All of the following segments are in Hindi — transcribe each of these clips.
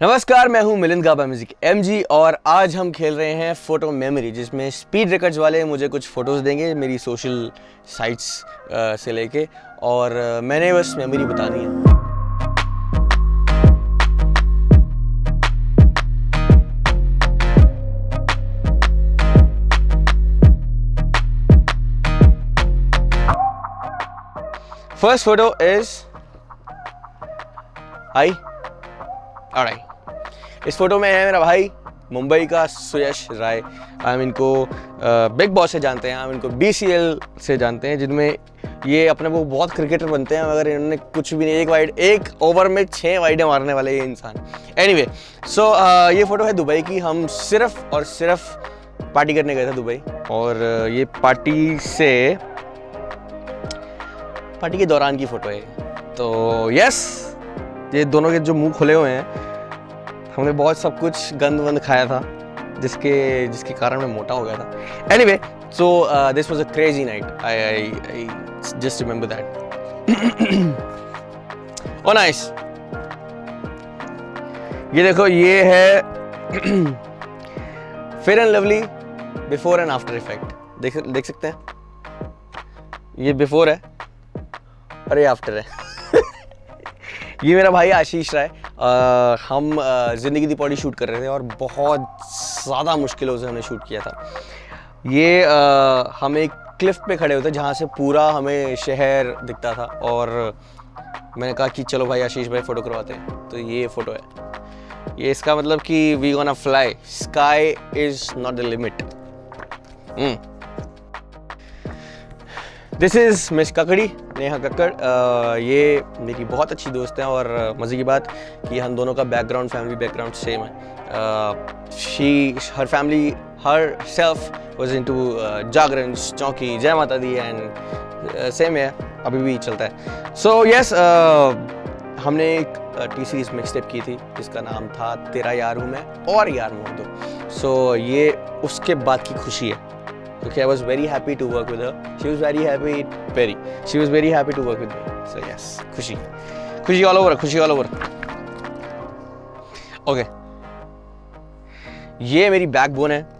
नमस्कार, मैं हूं मिलिंद गाबा म्यूजिक एमजी और आज हम खेल रहे हैं फोटो मेमोरी, जिसमें स्पीड रिकॉर्ड्स वाले मुझे कुछ फ़ोटोज़ देंगे मेरी सोशल साइट्स से लेके, और मैंने बस मेमोरी बतानी है। First photo is alright. इस फोटो में है मेरा भाई मुंबई का सुयश राय। हम इनको बिग बॉस से जानते हैं, हम इनको BCL से जानते हैं, जिनमें ये अपने को बहुत क्रिकेटर बनते हैं, मगर इन्होंने कुछ भी नहीं, एक ओवर में 6 वाइडें मारने वाले ये इंसान। एनीवे, सो ये फ़ोटो है दुबई की। हम सिर्फ और सिर्फ पार्टी करने गए थे दुबई, और ये पार्टी के दौरान की फ़ोटो है। तो यस, ये दोनों के जो मुंह खुले हुए हैं, हमने बहुत सब कुछ गंद वंद खाया था, जिसके कारण मैं मोटा हो गया था। Anyway, so this was a crazy night. I just remember that. Oh nice. ये देखो, ये है fair and lovely before and after effect. देख सकते हैं, ये बिफोर है और ये आफ्टर है। ये मेरा भाई आशीष राय। हम ज़िंदगी दी पौड़ी शूट कर रहे थे और बहुत ज़्यादा मुश्किलों से हमने शूट किया था। ये हम एक क्लिफ पे खड़े होते जहाँ से पूरा हमें शहर दिखता था, और मैंने कहा कि चलो भाई आशीष भाई फ़ोटो करवाते हैं। तो ये फ़ोटो है। ये इसका मतलब कि we gonna fly, sky is not the limit. This is miss ककड़ी, नेहा कक्कड़। ये मेरी बहुत अच्छी दोस्त हैं, और मज़े की बात कि हम दोनों का फैमिली बैकग्राउंड सेम है। Her family herself was into jagran, chauki, Jai माता दी, एंड सेम है, अभी भी चलता है। सो यस, हमने एक T-Series मिक्सटेप की थी जिसका नाम था तेरा यार हूँ मैं और यार मोड़ दो। सो ये उसके बाद की खुशी है, क्योंकि I was very happy to work with her. She was very happy to work with me. So yes, खुशी all over. Okay. ये मेरी बैकबोन है,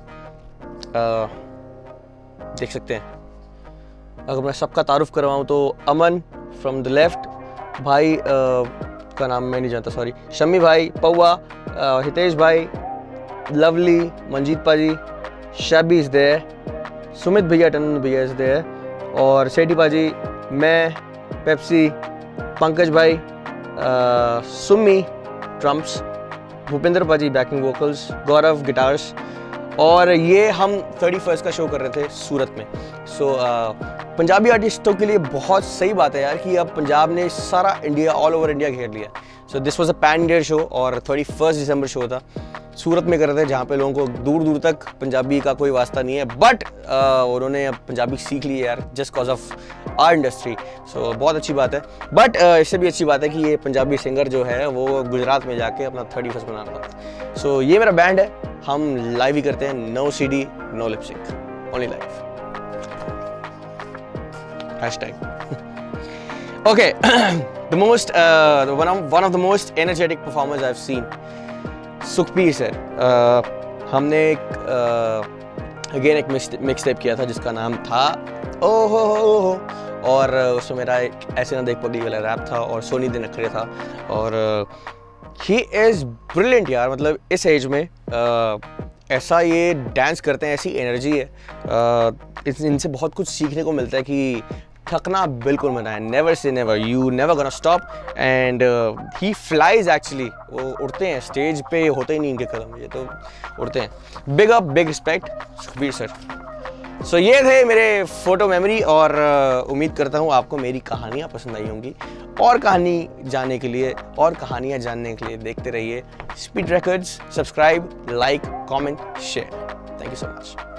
देख सकते हैं। अगर मैं सबका तारुफ करवाऊँ तो अमन फ्रॉम द लेफ्ट, भाई का नाम मैं नहीं जानता, सॉरी, शम्मी भाई, पौवा, हितेश भाई, लवली, मंजीत पाजी, शाबी इज देयर, सुमित भैया, टंडन भैया इज देयर, और सेठी पाजी, मैं, पेप्सी, पंकज भाई, सुमी ड्रम्स, भूपेंद्र पाजी बैकिंग वोकल्स, गौरव गिटार्स। और ये हम 31 का शो कर रहे थे सूरत में। सो पंजाबी आर्टिस्टों के लिए बहुत सही बात है यार कि अब पंजाब ने सारा इंडिया, ऑल ओवर इंडिया घेर लिया। So this was a pan India show, और 31 दिसंबर शो था, सूरत में कर रहे थे, जहाँ पे लोगों को दूर दूर तक पंजाबी का कोई वास्ता नहीं है, बट उन्होंने अब पंजाबी सीख ली है यार, just cause of our industry. So बहुत अच्छी बात है। बट इससे भी अच्छी बात है कि ये पंजाबी सिंगर जो है वो गुजरात में जाके अपना 31 मना रहा था। सो ये मेरा बैंड है, हम लाइव ही करते हैं, no CD, no lip sync, only live. Hashtag. Okay, one of the most energetic performers I've seen, Sukhbir sir. हमने एक मिक्सटेप किया था जिसका नाम था ओहो, और उसमें मेरा एक ऐसे ना देख पगली वाला रैप था, और सोनी दे नखरे था, और ही इज़ ब्रिलियंट यार। मतलब इस एज में ऐसा ये डांस करते हैं, ऐसी एनर्जी है, इनसे बहुत कुछ सीखने को मिलता है कि थकना बिल्कुल मना है, नेवर से never, you never gonna stop, and he flies actually. वो उड़ते हैं, स्टेज पे होते ही नहीं इनके कदम, ये तो उड़ते हैं। Big up, big respect Sukhbir sir. So ये थे मेरे फोटो मेमोरी, और उम्मीद करता हूँ आपको मेरी कहानियाँ पसंद आई होंगी। और कहानी जानने के लिए और कहानियाँ जानने के लिए देखते रहिए speed records. Subscribe, like, comment, share. Thank you so much.